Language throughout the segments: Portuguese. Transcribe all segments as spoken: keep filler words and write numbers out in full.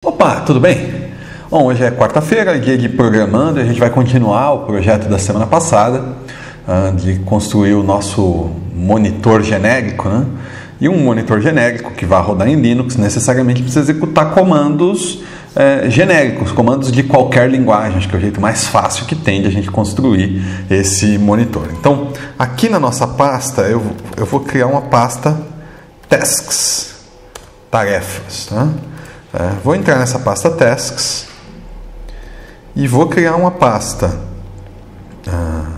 Opa, tudo bem? Bom, hoje é quarta-feira, dia de programando, e a gente vai continuar o projeto da semana passada uh, de construir o nosso monitor genérico, né? E um monitor genérico que vai rodar em Linux necessariamente precisa executar comandos eh, genéricos, comandos de qualquer linguagem, acho que é o jeito mais fácil que tem de a gente construir esse monitor. Então, aqui na nossa pasta, eu, eu vou criar uma pasta tasks, tarefas, tá? É, vou entrar nessa pasta tasks e vou criar uma pasta ah,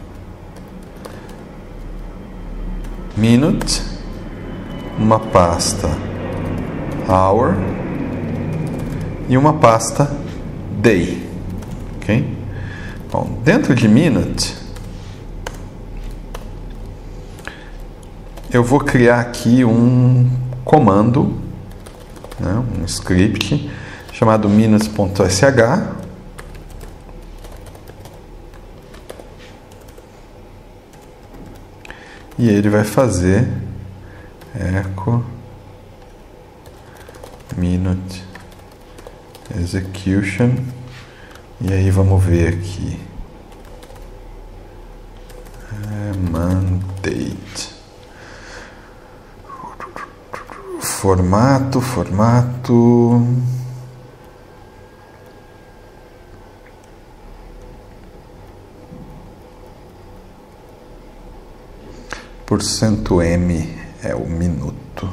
minute, uma pasta hour e uma pasta day, ok? Bom, dentro de minute eu vou criar aqui um comando, né, um script chamado minutes.sh e ele vai fazer echo minute execution e aí vamos ver aqui é, mandate formato, formato porcento M é o minuto.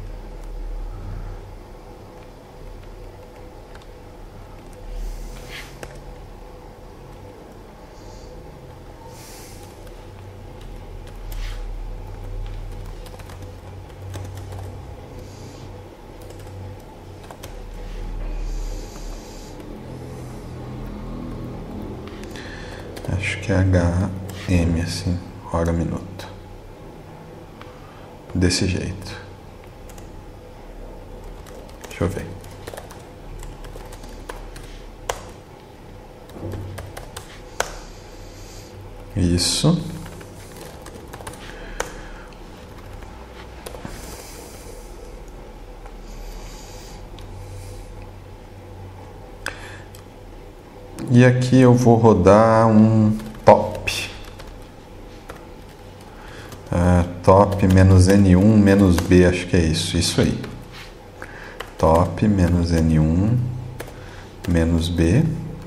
Acho que é H M assim, hora minuto. Desse jeito. Deixa eu ver. Isso. E aqui eu vou rodar um top. Uh, top menos N um menos B, acho que é isso, isso aí. Top menos N um menos B.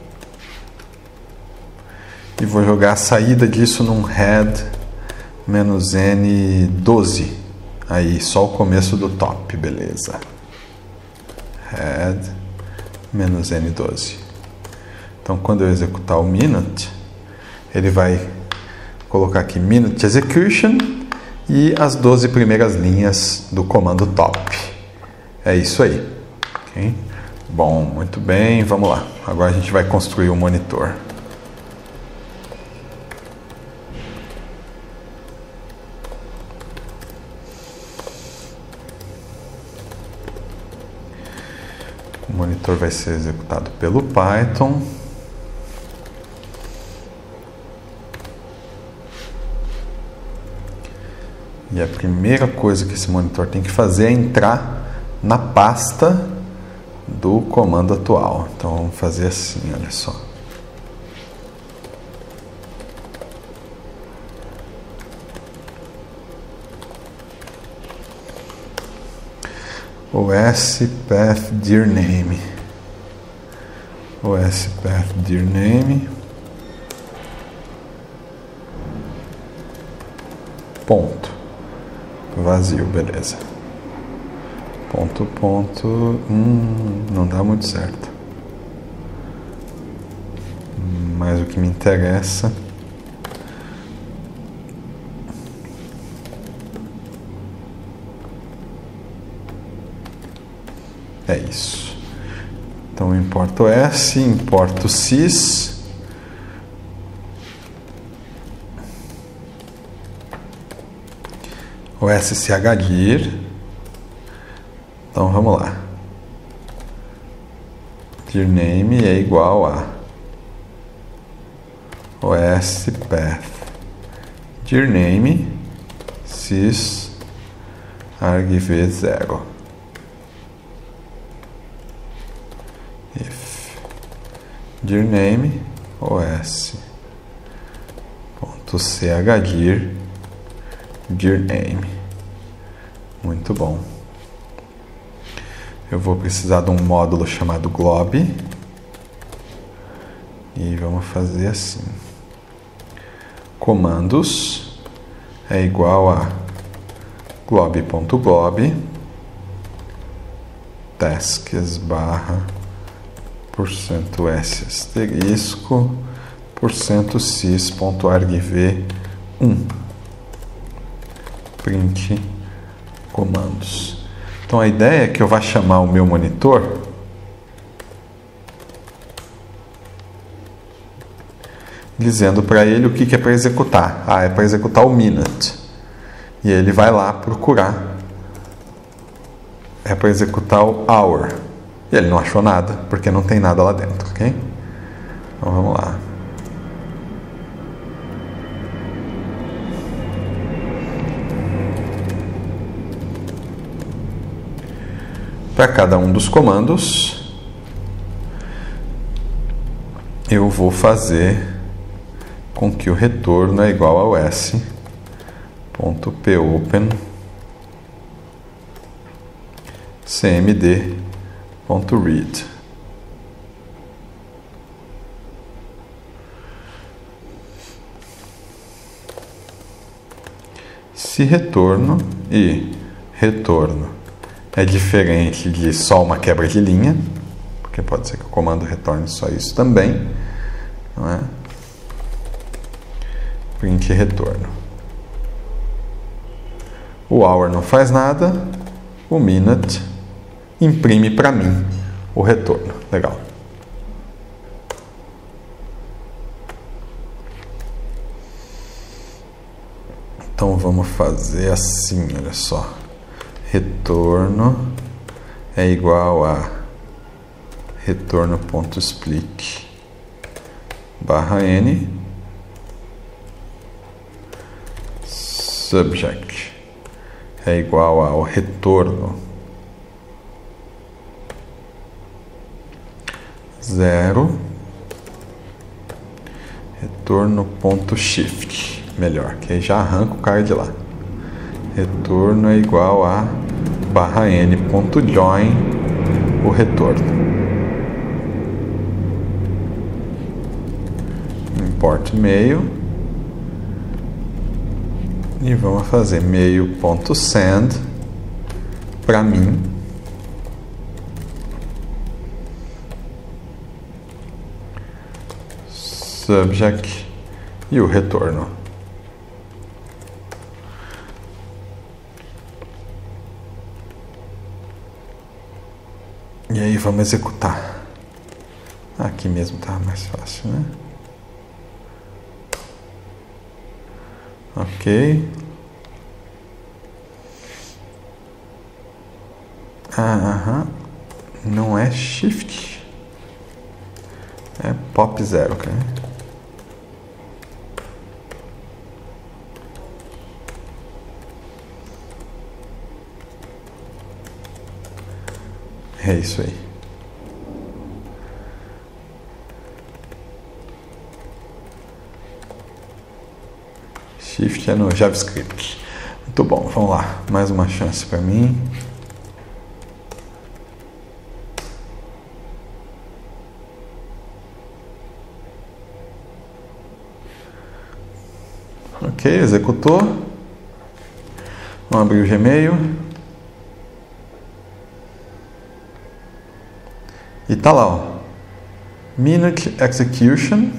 E vou jogar a saída disso num head menos N doze. Aí, só o começo do top, beleza. Head menos N doze. Então, quando eu executar o minute, ele vai colocar aqui minute execution e as doze primeiras linhas do comando top. É isso aí. Okay? Bom, muito bem, vamos lá. Agora a gente vai construir o monitor. O monitor vai ser executado pelo Python. E a primeira coisa que esse monitor tem que fazer é entrar na pasta do comando atual. Então vamos fazer assim, olha só. os path dir name. os path dir name. Ponto. Vazio, beleza. Ponto, ponto. Hum, não dá muito certo. Mas o que me interessa é isso. Então eu importo S, importo sys. O sshdir. Então vamos lá. Dir name é igual a os path dir name sys argv zero. if dirname os ponto chdir dirname. Muito bom. Eu vou precisar de um módulo chamado glob e vamos fazer assim: comandos é igual a glob.glob tasks barra porcento s asterisco porcento sys.argv um print comandos. Então a ideia é que eu vá chamar o meu monitor dizendo para ele o que, que é para executar. Ah, é para executar o minute. E ele vai lá procurar. É para executar o hour. E ele não achou nada, porque não tem nada lá dentro, ok? Então vamos lá. Para cada um dos comandos, eu vou fazer com que o retorno é igual ao s.popen cmd.read. Se retorno e retorno é diferente de só uma quebra de linha, porque pode ser que o comando retorne só isso também, não é? Print retorno. O hour não faz nada, o minute imprime para mim o retorno. Legal. Então vamos fazer assim, olha só. Retorno é igual a retorno.split barra n subject é igual ao retorno zero retorno.shift, melhor, que aí já arranca o cara de lá. Retorno é igual a barra n.join o retorno. Import mail e vamos fazer mail.send para mim subject e o retorno. E aí vamos executar. Aqui mesmo tá mais fácil, né? Ok. Ah, aham. Não é shift. É pop zero, ok? É isso aí. Shift é no JavaScript. Muito bom, vamos lá. Mais uma chance para mim. Ok, executou. Vamos abrir o Gmail. E tá lá, ó. Minute execution.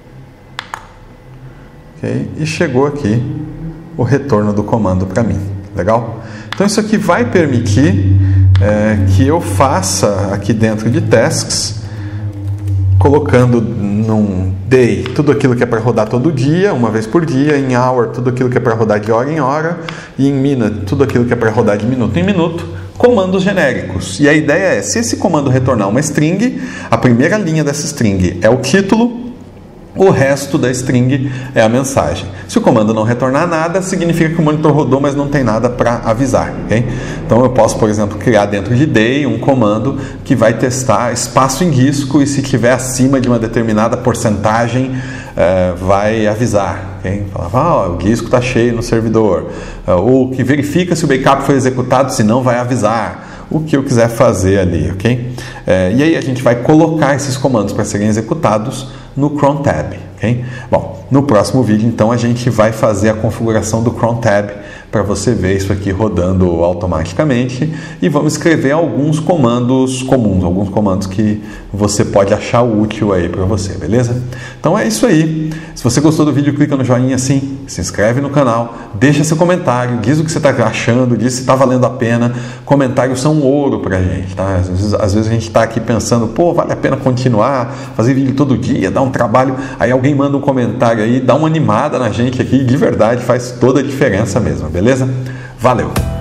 Ok, e chegou aqui o retorno do comando para mim. Legal? Então isso aqui vai permitir é, que eu faça aqui dentro de tasks, colocando num day tudo aquilo que é para rodar todo dia, uma vez por dia, em hour tudo aquilo que é para rodar de hora em hora, e em minute tudo aquilo que é para rodar de minuto em minuto, comandos genéricos. E a ideia é, se esse comando retornar uma string, a primeira linha dessa string é o título, O resto da string é a mensagem. Se o comando não retornar nada, significa que o monitor rodou, mas não tem nada para avisar. Okay? Então eu posso, por exemplo, criar dentro de day um comando que vai testar espaço em disco e se estiver acima de uma determinada porcentagem, uh, vai avisar. Okay? Falava, ah, o disco está cheio no servidor. Uh, ou que verifica se o backup foi executado, se não vai avisar. O que eu quiser fazer ali. Okay? Uh, e aí a gente vai colocar esses comandos para serem executados no cron tab, ok? Bom, no próximo vídeo, então, a gente vai fazer a configuração do cron tab para você ver isso aqui rodando automaticamente e vamos escrever alguns comandos comuns, alguns comandos que você pode achar útil aí para você, beleza? Então é isso aí. Se você gostou do vídeo, clica no joinha assim, se inscreve no canal, deixa seu comentário, diz o que você está achando, diz se está valendo a pena. Comentários são ouro para a gente, tá? Às vezes, às vezes a gente está aqui pensando, pô, vale a pena continuar, fazer vídeo todo dia, dar um trabalho, aí alguém manda um comentário aí, dá uma animada na gente aqui, de verdade, faz toda a diferença mesmo, beleza? Valeu!